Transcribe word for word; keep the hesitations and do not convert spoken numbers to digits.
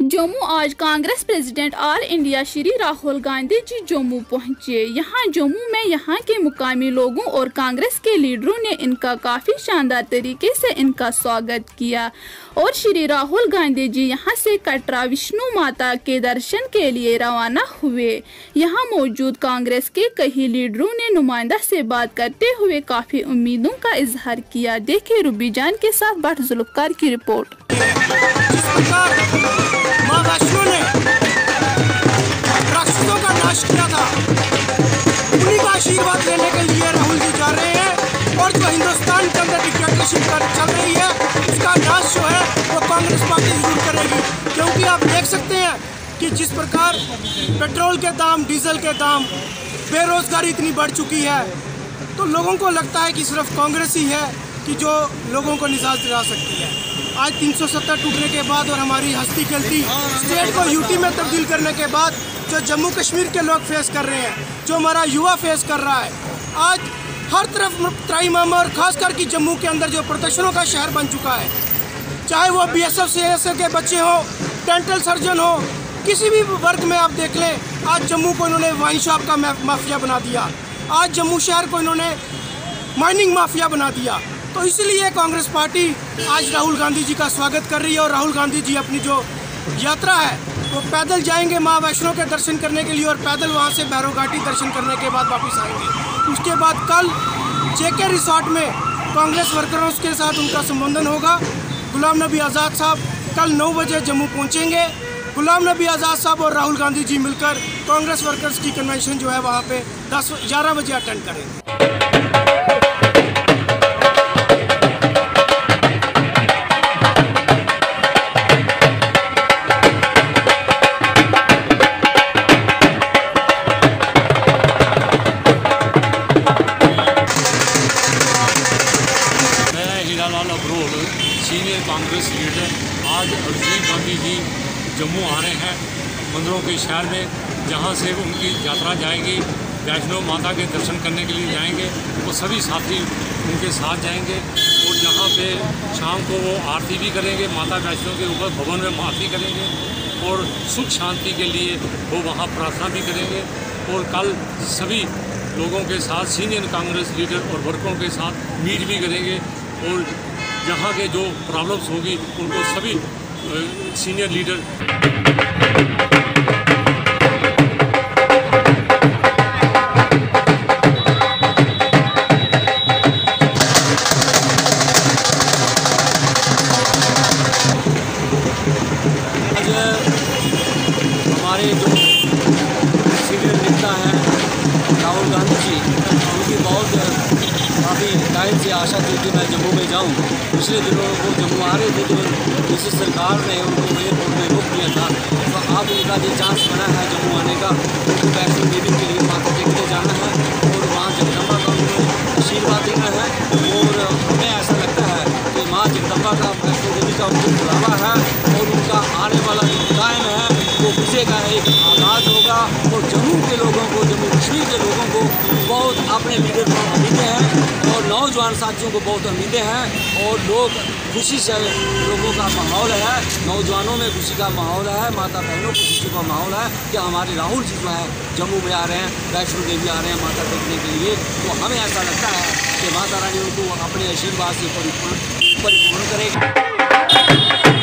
जम्मू आज Congress president all India Shri Rahul Gandhi ji Jammu पहुंचे। यहां जम्मू में यहां के मुकामी लोगों और कांग्रेस के लीडरों ने इनका काफी शानदार तरीके से इनका स्वागत किया और श्री राहुल गांधी जी यहां से कटरा विष्णु माता के दर्शन के लिए रवाना हुए। यहां मौजूद कांग्रेस के कई लीडरों ने नुमाइंदा से बात करते हुए काफी उम्मीदों का इजहार किया। देखिए रूबी जान के साथ भट्ट जुल्फकार की रिपोर्ट। माँ वैष्णो ने राक्षसों का नाश किया था, उन्हीं का आशीर्वाद लेने के लिए राहुल जी जा रहे हैं और जो हिंदुस्तान के अंदर डिक्टेटरशिप चल रही है उसका नाश जो है वो कांग्रेस पार्टी जरूर करेगी। क्योंकि आप देख सकते हैं कि जिस प्रकार पेट्रोल के दाम, डीजल के दाम, बेरोजगारी इतनी बढ़ चुकी है, तो लोगों को लगता है कि सिर्फ कांग्रेस ही है कि जो लोगों को निजात दिला सकती है। आज तीन सौ सत्तर टूटने के बाद और हमारी हस्ती खेलती स्टेट को यूटी में तब्दील करने के बाद जो जम्मू कश्मीर के लोग फेस कर रहे हैं, जो हमारा युवा फेस कर रहा है, आज हर तरफ त्राई मामा और खासकर कि जम्मू के अंदर जो प्रदर्शनों का शहर बन चुका है, चाहे वो B S F C S F के बच्चे हों, डेंटल सर्जन हो, किसी भी वर्ग में आप देख लें, आज जम्मू को इन्होंने वाइन शॉप का माफिया बना दिया, आज जम्मू शहर को इन्होंने माइनिंग माफिया बना दिया। तो इसलिए कांग्रेस पार्टी आज राहुल गांधी जी का स्वागत कर रही है और राहुल गांधी जी अपनी जो यात्रा है वो पैदल जाएंगे माँ वैष्णो के दर्शन करने के लिए और पैदल वहाँ से भैरव घाटी दर्शन करने के बाद वापस आएंगे। उसके बाद कल जेके रिसोर्ट में कांग्रेस वर्करों के साथ उनका संबोधन होगा। गुलाम नबी आज़ाद साहब कल नौ बजे जम्मू पहुँचेंगे। गुलाम नबी आज़ाद साहब और राहुल गांधी जी मिलकर कांग्रेस वर्कर्स की कन्वेंशन जो है वहाँ पे दस ग्यारह बजे अटेंड करेंगे। सीनियर कांग्रेस लीडर आज राहुल गांधी जी जम्मू आ रहे हैं, मंदिरों के शहर में, जहां से उनकी यात्रा जाएगी, वैष्णो माता के दर्शन करने के लिए जाएंगे। वो सभी साथी उनके साथ जाएंगे और जहां पे शाम को वो आरती भी करेंगे, माता वैष्णो के ऊपर भवन में आरती करेंगे और सुख शांति के लिए वो वहाँ प्रार्थना भी करेंगे। और कल सभी लोगों के साथ सीनियर कांग्रेस लीडर और वर्करों के साथ मीट भी करेंगे और जहाँ के जो प्रॉब्लम्स होगी उनको सभी सीनियर लीडर हमारे जो सीनियर नेता हैं राहुल गांधी जी, उनकी बहुत काफ़ी टाइम से आशा थी कि मैं जम्मू में जाऊं। पिछले दिनों वो जम्मू आ रहे थे तो किसी सरकार ने उनको एयरपोर्ट में रोक दिया था, तो अब उनका जो चांस बना है जम्मू आने का, उनको वैष्णो देवी के लिए माता टेकने जाना है और वहाँ जगदम्बा का उन्हें आशीर्वाद देना है। और हमें ऐसा लगता है कि माँ जगदम्बा का वैष्णो देवी का उनको बुलावा है और उनका आने वाला जो टाइम है वो खुशी का एक आगाज होगा और जम्मू के लोगों को, जम्मू कश्मीर के लोगों को बहुत अपने लीडर को उम्मीदें हैं और नौजवान साथियों को बहुत उम्मीदें हैं और लोग खुशी से, लोगों का माहौल है, नौजवानों में खुशी का माहौल है, माता बहनों को खुशी का माहौल है कि हमारे राहुल जी जो है जम्मू में आ रहे हैं, वैष्णो देवी आ रहे हैं माता टेकने के लिए। तो हमें ऐसा लगता है कि माता रानी उनको अपने आशीर्वाद से परिपूर्ण परिपूर्ण करेगी।